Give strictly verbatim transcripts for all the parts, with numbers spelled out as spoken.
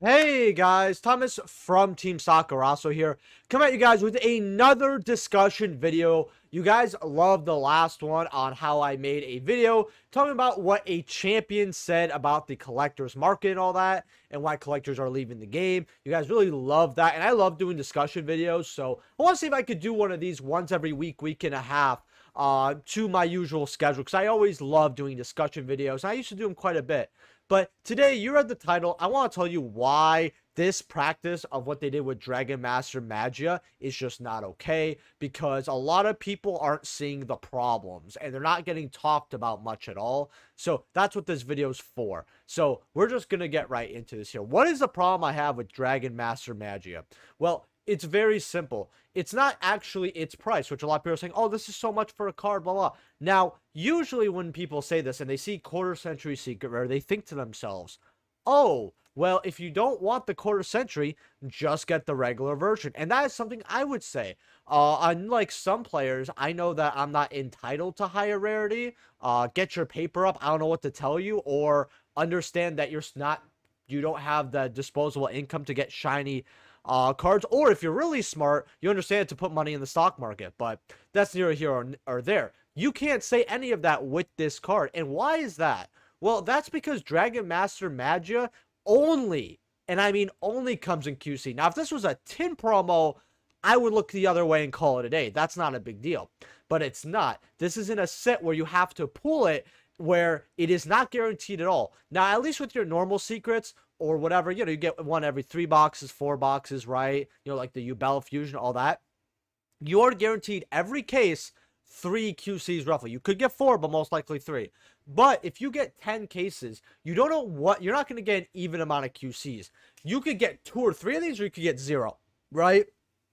Hey guys, Thomas from Team Sakurazo here. Come at you guys with another discussion video. You guys loved the last one on how I made a video talking about what a champion said about the collector's market and all that, and why collectors are leaving the game. You guys really love that, and I love doing discussion videos, so I want to see if I could do one of these once every week, week and a half, uh, to my usual schedule, because I always love doing discussion videos. I used to do them quite a bit. But today, you read the title. I want to tell you why this practice of what they did with Dragon Master Magia is just not okay. Because a lot of people aren't seeing the problems. And they're not getting talked about much at all. So that's what this video is for. So we're just going to get right into this here. What is the problem I have with Dragon Master Magia? Well, it's very simple. It's not actually its price, which a lot of people are saying, oh, this is so much for a card, blah, blah. Now, usually when people say this and they see Quarter Century Secret Rare, they think to themselves, oh, well, if you don't want the Quarter Century, just get the regular version. And that is something I would say. Uh, unlike some players, I know that I'm not entitled to higher rarity. Uh, get your paper up. I don't know what to tell you. Or understand that you're not, you don't have the disposable income to get shiny Uh, cards, or if you're really smart, you understand to put money in the stock market, but that's neither here or, or there. You can't say any of that with this card, and why is that? Well, that's because Dragon Master Magia only, and I mean only, comes in Q C. Now, if this was a tin promo, I would look the other way and call it a day. That's not a big deal, but it's not. This is in a set where you have to pull it, where it is not guaranteed at all. Now, at least with your normal secrets, or whatever, you know, you get one every three boxes, four boxes, right? You know, like the Yubel Fusion, all that. You are guaranteed every case three Q Cs roughly. You could get four, but most likely three. But if you get ten cases, you don't know what, you're not going to get an even amount of Q Cs. You could get two or three of these, or you could get zero, right?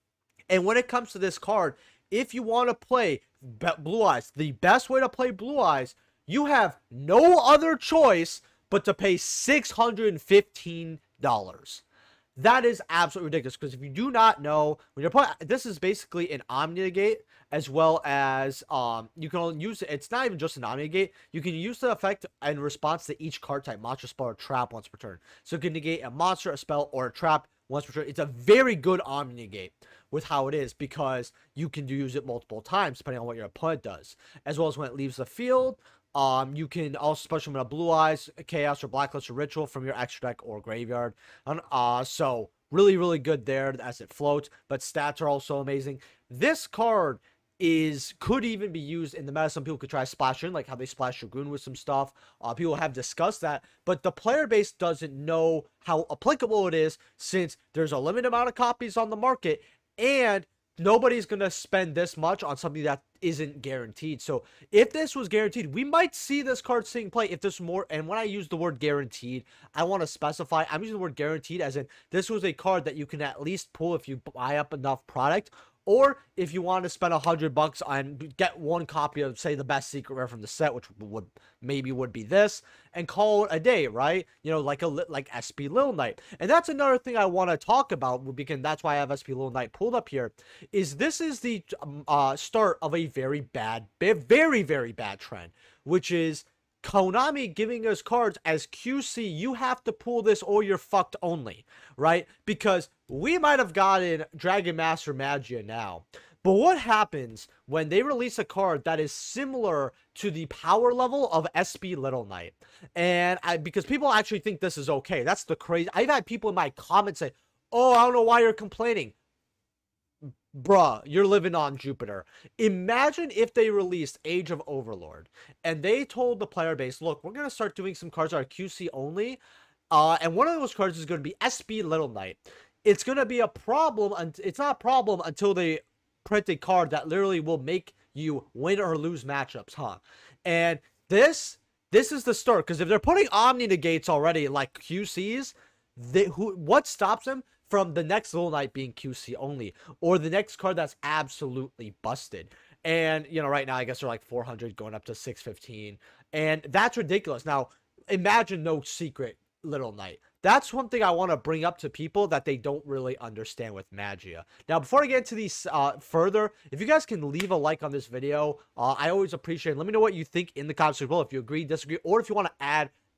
And when it comes to this card, if you want to play Blue Eyes, the best way to play Blue Eyes, you have no other choice but to pay six hundred fifteen dollars. That is absolutely ridiculous, because if you do not know, when you're playing, this is basically an Omni-Negate, as well as, um, you can only use it, it's not even just an Omni-Negate, you can use the effect in response to each card type, monster, spell, or trap once per turn. So it can negate a monster, a spell, or a trap once per turn. It's a very good Omni-Negate with how it is, because you can use it multiple times, depending on what your opponent does. As well as when it leaves the field, Um, you can also special summon a Blue Eyes, Chaos, or Blacklist, or Ritual from your extra deck or graveyard. And, uh, so really, really good there as it floats. But stats are also amazing. This card is could even be used in the meta. Some people could try Splash in, like how they Splash Dragoon with some stuff. Uh, people have discussed that, but the player base doesn't know how applicable it is, since there's a limited amount of copies on the market, and nobody's going to spend this much on something that isn't guaranteed. So if this was guaranteed, we might see this card seeing play if this more, and when I use the word guaranteed, I want to specify, I'm using the word guaranteed as in this was a card that you can at least pull if you buy up enough product, or if you want to spend a hundred bucks on get one copy of, say, the best secret rare from the set, which would maybe would be this, and call it a day, right? You know, like a like S P Little Knight. And that's another thing I want to talk about, because that's why I have S P Little Knight pulled up here. Is this is the um, uh, start of a very bad, very very bad trend, which is Konami giving us cards as Q C. You have to pull this or you're fucked only, right? Because we might have gotten Dragon Master Magia now, but what happens when they release a card that is similar to the power level of S P Little Knight? And I, because people actually think this is okay. That's the crazy. I've had people in my comments say, oh, I don't know why you're complaining. Bruh, you're living on Jupiter. Imagine if they released Age of Overlord and they told the player base, look, we're going to start doing some cards that are Q C only. Uh, and one of those cards is going to be S P Little Knight. It's going to be a problem. And it's not a problem until they print a card that literally will make you win or lose matchups, huh? And this, this is the start. Because if they're putting Omni Negates already like Q Cs, they, who, what stops them from the next Little Knight being Q C only, or the next card that's absolutely busted? And, you know, right now, I guess they're like four hundred going up to six fifteen, and that's ridiculous. Now, imagine no secret Little Knight. That's one thing I want to bring up to people that they don't really understand with Magia. Now, before I get into these uh, further, if you guys can leave a like on this video, uh, I always appreciate it. Let me know what you think in the comments below, if you agree, disagree, or if you want to add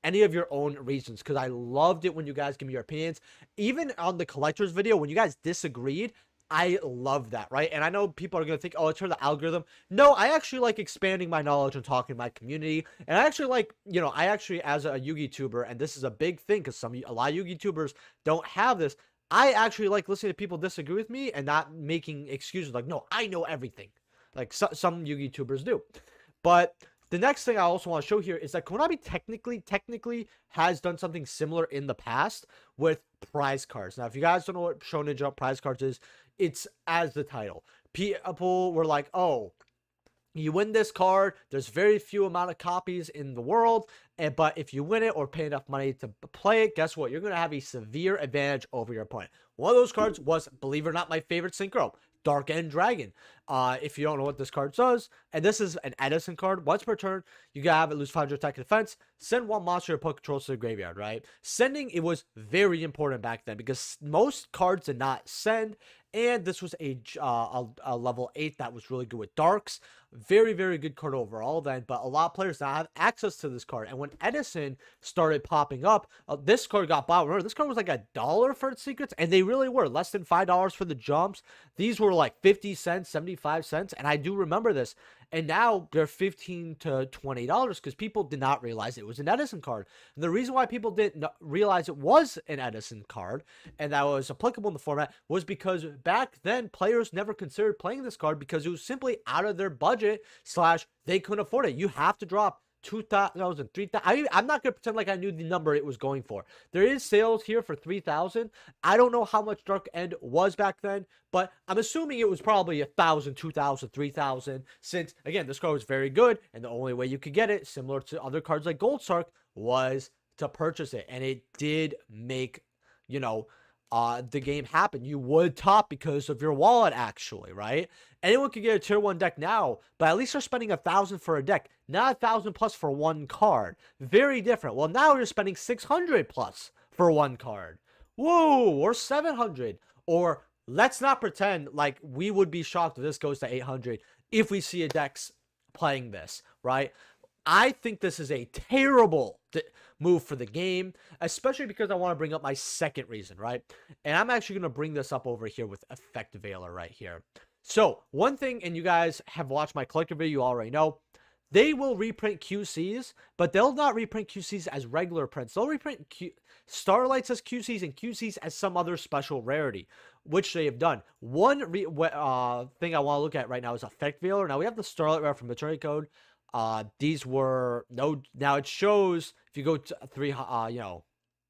any of your own reasons, because I loved it when you guys give me your opinions. Even on the collector's video, when you guys disagreed, I love that, right? And I know people are going to think, oh, it's for the algorithm. No, I actually like expanding my knowledge and talking to my community. And I actually like, you know, I actually, as a Yu-Gi tuber, and this is a big thing because some, a lot of Yu-Gi tubers don't have this. I actually like listening to people disagree with me and not making excuses like, no, I know everything. Like so, some Yu-Gi tubers do. But the next thing I also want to show here is that Konami technically, technically has done something similar in the past with prize cards. Now, if you guys don't know what Shonen Jump prize cards is, it's as the title. People were like, oh, you win this card, there's very few amount of copies in the world, and but if you win it or pay enough money to play it, guess what? You're going to have a severe advantage over your opponent. One of those cards was, believe it or not, my favorite Synchro, Dark End Dragon. Uh, if you don't know what this card does, and this is an Edison card, once per turn, you gotta have it lose five hundred attack and defense, send one monster your opponent controls to the graveyard, right? Sending, it was very important back then because most cards did not send, and this was a, uh, a, a level eight that was really good with Darks. Very, very good card overall then, but a lot of players now have access to this card. And when Edison started popping up, uh, this card got bought. Remember, this card was like a dollar for its secrets, and they really were. Less than five dollars for the jumps. These were like fifty cents, seventy-five cents, and I do remember this. And now they're fifteen to twenty dollars because people did not realize it was an Edison card. And the reason why people didn't realize it was an Edison card and that was applicable in the format was because back then players never considered playing this card because it was simply out of their budget slash they couldn't afford it. You have to drop two thousand, three thousand. I, I'm not going to pretend like I knew the number it was going for. There is sales here for three thousand. I don't know how much Dark End was back then, but I'm assuming it was probably one thousand, two thousand, three thousand, since, again, this card was very good, and the only way you could get it, similar to other cards like Gold Sark, was to purchase it, and it did make, you know, Uh, the game happen. You would top because of your wallet, actually, right? Anyone could get a tier one deck now, but at least they're spending a thousand for a deck, not a thousand plus for one card. Very different. Well, now you're spending six hundred plus for one card. Whoa, or seven hundred. Or let's not pretend like we would be shocked if this goes to eight hundred if we see a deck's playing this, right? I think this is a terrible move for the game, especially because I want to bring up my second reason, right? And I'm actually going to bring this up over here with Effect Veiler right here. So, one thing, and you guys have watched my collector video, you already know, they will reprint Q Cs, but they'll not reprint Q Cs as regular prints. They'll reprint Q Starlights as Q Cs and Q Cs as some other special rarity, which they have done. One re uh, thing I want to look at right now is Effect Veiler. Now, we have the Starlight Rare from Maternity Code. Uh, these were no. Now it shows if you go to three, uh, you know,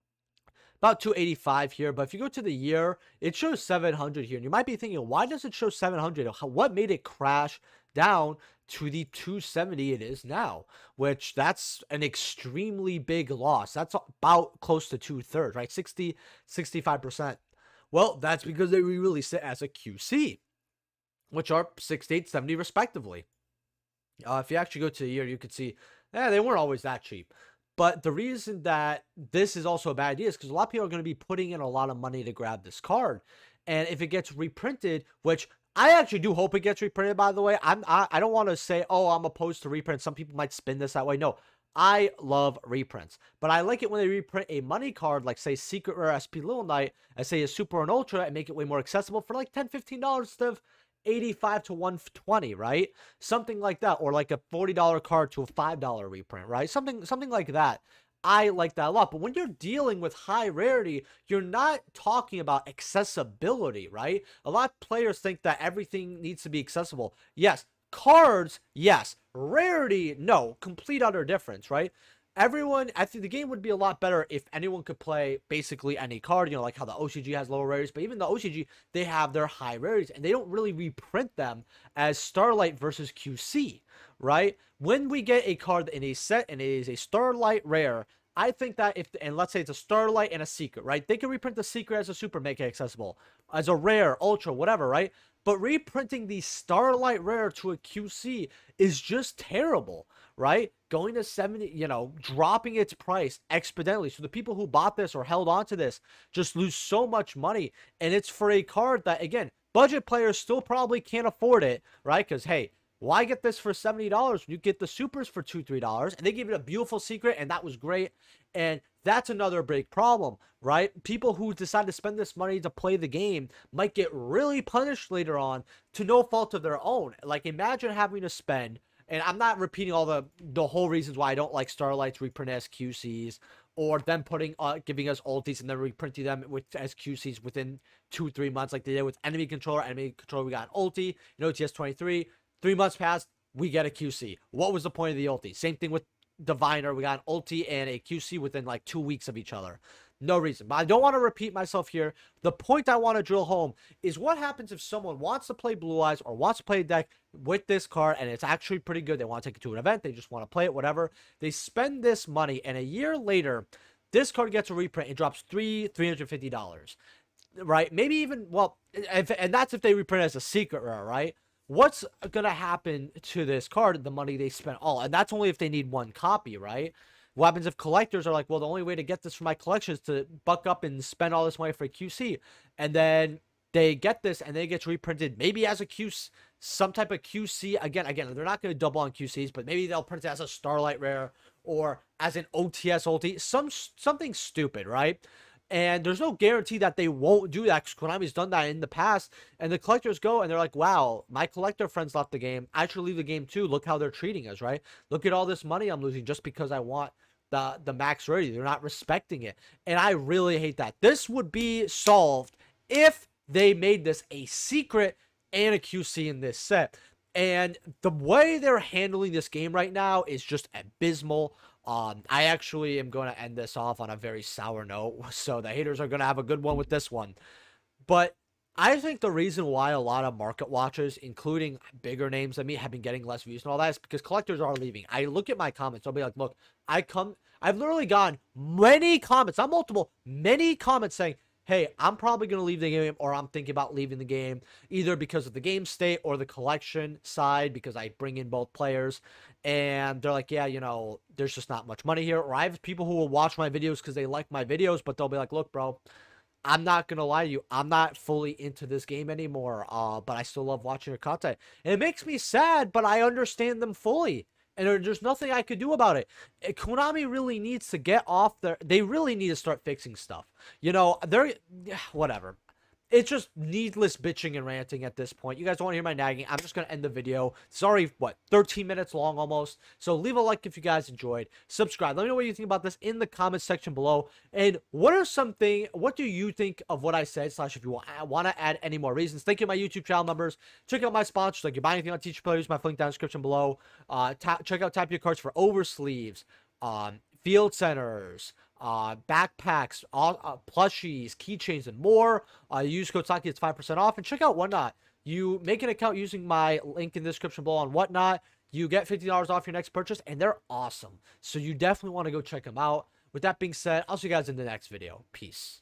about two eighty-five here. But if you go to the year, it shows seven hundred here. And you might be thinking, why does it show seven hundred? What made it crash down to the two seventy it is now? Which that's an extremely big loss. That's about close to two thirds, right? sixty, sixty-five percent. Well, that's because they re-released it as a Q C, which are sixty-eight, seventy respectively. Uh, if you actually go to the year, you could see, eh, they weren't always that cheap. But the reason that this is also a bad idea is because a lot of people are going to be putting in a lot of money to grab this card. And if it gets reprinted, which I actually do hope it gets reprinted, by the way. I'm, I, I don't want to say, oh, I'm opposed to reprints. Some people might spin this that way. No, I love reprints. But I like it when they reprint a money card, like, say, Secret Rare S P Little Knight, and say a Super and Ultra, and make it way more accessible for like ten, fifteen dollars instead of eighty-five to one twenty, right? Something like that, or like a forty dollar card to a five dollar reprint, right? Something something like that. I like that a lot. But when you're dealing with high rarity, you're not talking about accessibility, right? A lot of players think that everything needs to be accessible. Yes, cards, yes. Rarity, no. Complete utter difference, right? Everyone, I think the game would be a lot better if anyone could play basically any card, you know, like how the O C G has lower rarities, but even the O C G, they have their high rarities, and they don't really reprint them as Starlight versus Q C, right? When we get a card in a set and it is a Starlight rare, I think that if, and let's say it's a Starlight and a Secret, right? They can reprint the Secret as a Super, make it accessible, as a Rare, Ultra, whatever, right? But reprinting the Starlight Rare to a Q C is just terrible, right? Going to seventy, you know, dropping its price exponentially. So the people who bought this or held on to this just lose so much money. And it's for a card that, again, budget players still probably can't afford it, right? Because, hey, Why get this for seventy dollars when you get the supers for two, three dollars? And they gave it a beautiful secret, and that was great. And that's another big problem, right? People who decide to spend this money to play the game might get really punished later on to no fault of their own. Like, imagine having to spend, and I'm not repeating all the the whole reasons why I don't like Starlights reprint as Q Cs, or them putting uh, giving us ultis and then reprinting them with as Q Cs within two three months, like they did with Enemy Controller. Enemy Controller, we got an ulti, you know, T S twenty-three. Three months passed, we get a Q C. What was the point of the ulti? Same thing with Diviner. We got an ulti and a Q C within like two weeks of each other. No reason. But I don't want to repeat myself here. The point I want to drill home is what happens if someone wants to play Blue Eyes or wants to play a deck with this card and it's actually pretty good. They want to take it to an event. They just want to play it, whatever. They spend this money, and a year later, this card gets a reprint. It drops three, three hundred fifty dollars, right? Maybe even, well, if, and that's if they reprint it as a secret rare, right? What's going to happen to this card, the money they spent all? And that's only if they need one copy, right? What happens if collectors are like, well, the only way to get this for my collection is to buck up and spend all this money for a Q C. And then they get this and they get reprinted maybe as a Q C, some type of Q C. Again, again, they're not going to double on Q Cs, but maybe they'll print it as a Starlight Rare or as an O T S ulti. Some, something stupid, right? And there's no guarantee that they won't do that, because Konami's done that in the past. And the collectors go and they're like, wow, my collector friends left the game. I should leave the game too. Look how they're treating us, right? Look at all this money I'm losing just because I want the, the max rarity. They're not respecting it. And I really hate that. This would be solved if they made this a secret and a Q C in this set. And the way they're handling this game right now is just abysmal. Um, I actually am going to end this off on a very sour note, so the haters are going to have a good one with this one. But I think the reason why a lot of market watchers, including bigger names than me, have been getting less views and all that is because collectors are leaving. I look at my comments, I'll be like, look, I come, I've literally gotten many comments, not multiple, many comments saying, hey, I'm probably going to leave the game, or I'm thinking about leaving the game, either because of the game state or the collection side, because I bring in both players. And they're like, yeah, you know, there's just not much money here. Or I have people who will watch my videos because they like my videos, but they'll be like, look, bro, I'm not going to lie to you. I'm not fully into this game anymore, uh, but I still love watching your content. And it makes me sad, but I understand them fully. And there's nothing I could do about it. Konami really needs to get off their... They really need to start fixing stuff. You know, they're... Whatever. It's just needless bitching and ranting at this point. You guys don't want to hear my nagging. I'm just going to end the video. It's already, what, thirteen minutes long almost. So leave a like if you guys enjoyed. Subscribe. Let me know what you think about this in the comments section below. And what are something... What do you think of what I said? Slash, if you want, want to add any more reasons. Thank you, my YouTube channel members. Check out my sponsors. Like, you buy anything on Teach Players, my link down in the description below. Uh, check out Tap Your Cards for oversleeves. Um, field centers. Uh, backpacks, all, uh, plushies, keychains, and more. Uh, use code Saki, it's five percent off. And check out Whatnot. You make an account using my link in the description below on Whatnot. You get fifty dollars off your next purchase, and they're awesome. So you definitely want to go check them out. With that being said, I'll see you guys in the next video. Peace.